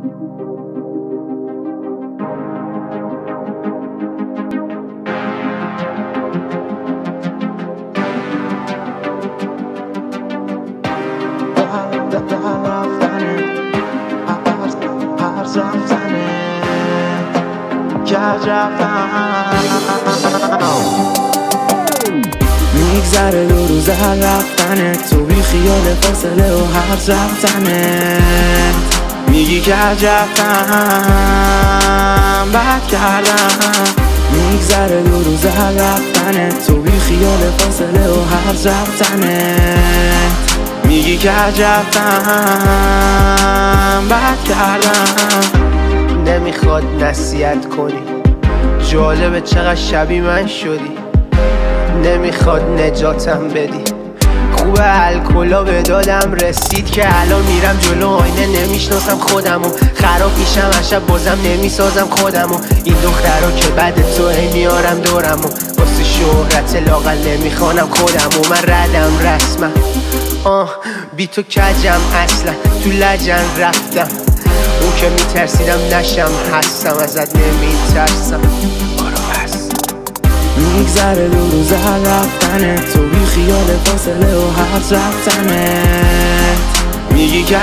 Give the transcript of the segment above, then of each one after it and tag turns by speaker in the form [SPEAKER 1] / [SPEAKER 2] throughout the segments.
[SPEAKER 1] میگذره 2 روز هر رفتنه، تو بی خیال فاصله و هر رفتنه. میگی که رفتم بد کردم. میگذره 2 روز هر رفتنه، تو بی خیال فاصله و هر رفتنه. میگی که رفتم بد کردم.
[SPEAKER 2] نمیخواد نصیحت کنی، جالبه چقدر شبیه من شدی. نمیخواد نجاتم بدی، خوبه الکلا به دادم رسید که الان میرم جلو آینه نمیشناسم خودمو. خراب میشم هر شب بازم نمیسازم خودمو. این دخترها که بعد تو میارم دورمو، واسه شهرت لاغل نمیخوانم خودمو. من ردم رسمم بی تو کجم اصلا، تو لجن رفتم. اون که میترسیدم نشم هستم، ازت نمیترسم.
[SPEAKER 1] میگذره 2 روز هر رفتنه، تو بی خیال فاصله و هر رفتنه. میگی که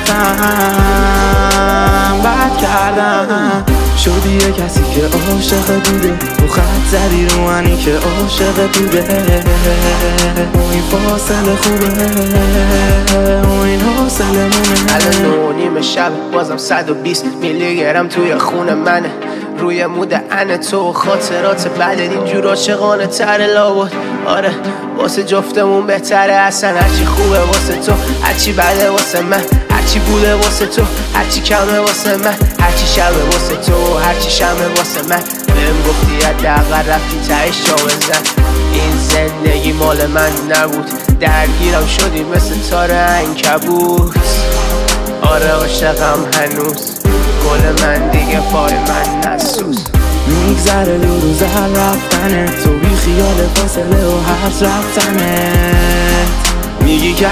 [SPEAKER 1] رفتم بد کردم. شدی یه کسی که عاشق بوده، تو خط زدی رو منی که عاشق بوده. این فاصله خوبه و این حاصله مونه.
[SPEAKER 2] الان 9:30 شب بازم 120 میلی گرم توی خون منه. روی مود انه تو خاطرات بعد اینجور عاشقانه تره لابد. آره واسه جفتمون بهتره اصلا. هرچی خوبه واسه تو، هرچی بده واسه من. هرچی بوده واسه تو، هرچی کمه واسه من. هرچی شبه واسه تو، هرچی شمه واسه من. بهم گفتی حداقل رفتی تهش جا بزن. این زندگی مال من نبود، درگیرم شدی مثل تار عنکبوت. آره عاشقم هنوز، گل من دیگه پای من نسوز.
[SPEAKER 1] میگذره 2 روز هر رفتنه، تو بی خیال فاصله و هر رفتنه. میگی که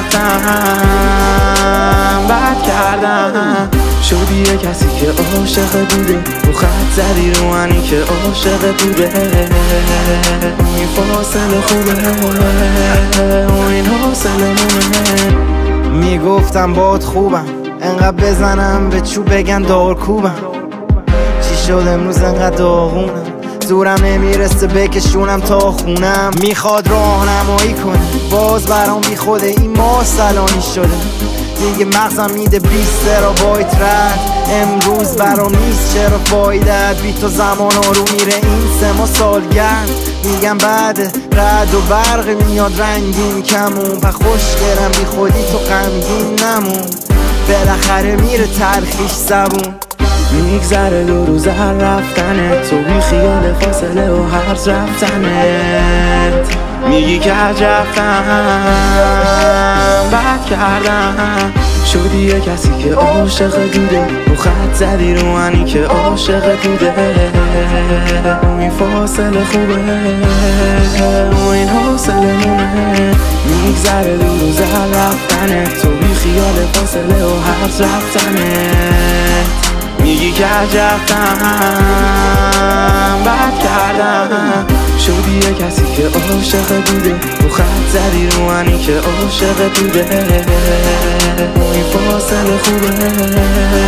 [SPEAKER 1] رفتم بد کردم. شدی یه کسی که عاشق بوده، تو خط زدی رو منی که عاشق بوده. این فاصله خوبه و این حاصله مونه.
[SPEAKER 3] میگفتم باد خوبم، انقدر بزنم به چوب بگن دارکوبم. چی شد امروز انقدر داغونم، زورم نمیرسه بکشونم تا خونم. میخواد راهنمایی کنه، باز برام بی خوده این ما سلانی شده. دیگه مغزم میده 20 ترابایت رد. امروز برام نیست چرا فایدت، بی تو زمان رو میره این 3 ماه سالگرد. میگم بعد رد و برق میاد رنگین کمون. پا خوشگلم بی خودی تو غمگین نمون، بالاخره میره تلخیش زبون.
[SPEAKER 1] میگذره 2 روز هر رفتنه، تو بی خیال فاصله و هر رفتنه. میگی که رفتم بد کردم. شدی یه کسی که عاشق بوده، تو خط زدی رو منی که عاشق بوده. این فاصله خوبه و این حاصله مونه. میگذره 2 روز هر رفتنه، تو بی خیال فاصله و هر رفتنه. میگی که رفتم بد کردم. شدی یه کسی که عاشق بوده، تو خط زدی رو منی که عاشق بوده. این فاصله خوبه